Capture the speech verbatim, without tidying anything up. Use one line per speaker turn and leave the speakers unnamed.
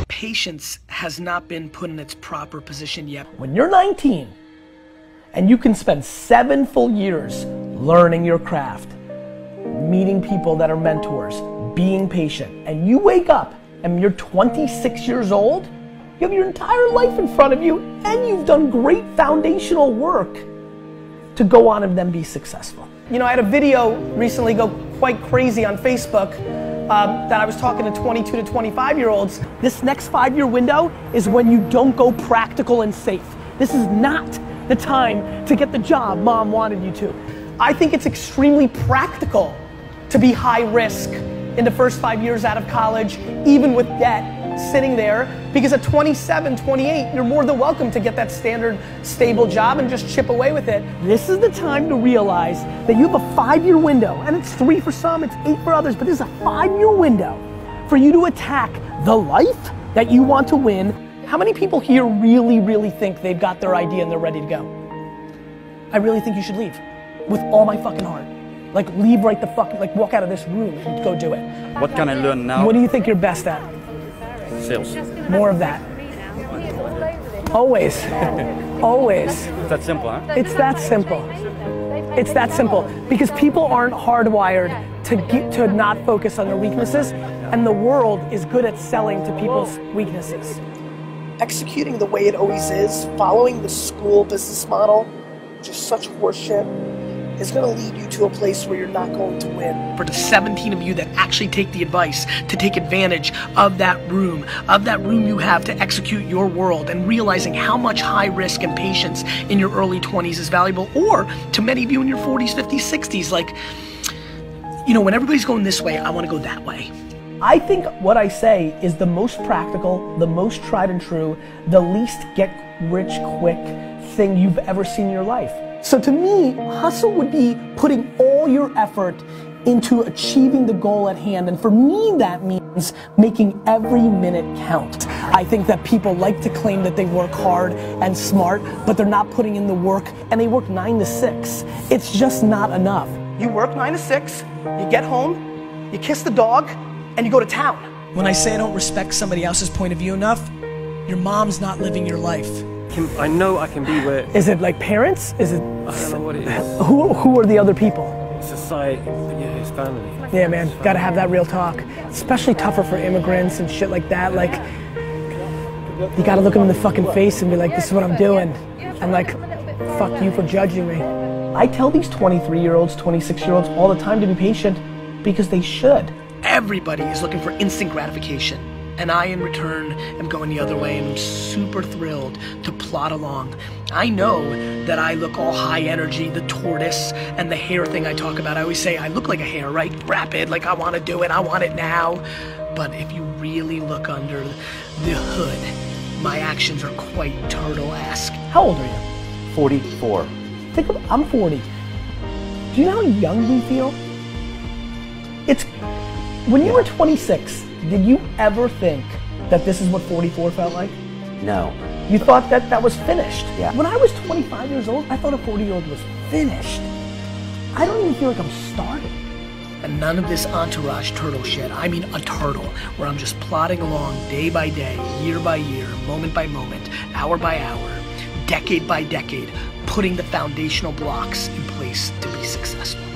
patience has not been put in its proper position yet.
When you're nineteen and you can spend seven full years learning your craft, meeting people that are mentors, being patient, and you wake up and you're twenty-six years old, you have your entire life in front of you and you've done great foundational work to go on and then be successful.
You know, I had a video recently go quite crazy on Facebook um, that I was talking to twenty-two to twenty-five year olds.
This next five year window is when you don't go practical and safe. This is not the time to get the job mom wanted you to.
I think it's extremely practical to be high risk in the first five years out of college, even with debt sitting there, because at twenty-seven, twenty-eight, you're more than welcome to get that standard stable job and just chip away with it.
This is the time to realize that you have a five year window, and it's three for some, it's eight for others, but this is a five year window for you to attack the life that you want to win.
How many people here really, really think they've got their idea and they're ready to go? I really think you should leave with all my fucking heart. Like leave right the fuck, like walk out of this room and go do it.
What can I learn now?
What do you think you're best at?
Sales.
More of that. Always. Always.
It's that simple, huh?
It's that simple. It's that simple. Because people aren't hardwired to get, to not focus on their weaknesses, and the world is good at selling to people's weaknesses.
Executing the way it always is, following the school business model, which is such horseshit, is going to lead you to a place where you're not going to win.
For the seventeen of you that actually take the advice to take advantage of that room, of that room you have to execute your world, and realizing how much high risk and patience in your early twenties is valuable, or to many of you in your forties, fifties, sixties, like, you know, when everybody's going this way, I want to go that way.
I think what I say is the most practical, the most tried and true, the least get rich quick thing you've ever seen in your life.
So to me, hustle would be putting all your effort into achieving the goal at hand. And for me, that means making every minute count. I think that people like to claim that they work hard and smart, but they're not putting in the work, and they work nine to six. It's just not enough. You work nine to six, you get home, you kiss the dog, and you go to town.
When I say I don't respect somebody else's point of view enough, your mom's not living your life.
I know I can be where...
Is it like parents? Is it...
I don't know what it is.
Who, who are the other people?
Society, yeah, his family.
Yeah, man, gotta have that real talk. Especially tougher for immigrants and shit like that. Like, you gotta look them in the fucking face and be like, this is what I'm doing. And like, fuck you for judging me.
I tell these twenty-three year olds, twenty-six year olds all the time to be patient because they should.
Everybody is looking for instant gratification. And I, in return, am going the other way, and I'm super thrilled to plod along. I know that I look all high energy, the tortoise, and the hare thing I talk about. I always say I look like a hare, right? Rapid, like I want to do it, I want it now. But if you really look under the hood, my actions are quite turtle-esque.
How old are you?
forty-four.
Think of, I'm forty. Do you know how young we feel? It's, when you were twenty-six, did you ever think that this is what forty-four felt like?
No.
You thought that that was finished?
Yeah.
When I was twenty-five years old, I thought a forty year old was finished. I don't even feel like I'm starting.
And none of this entourage turtle shit. I mean a turtle, where I'm just plodding along day by day, year by year, moment by moment, hour by hour, decade by decade, putting the foundational blocks in place to be successful.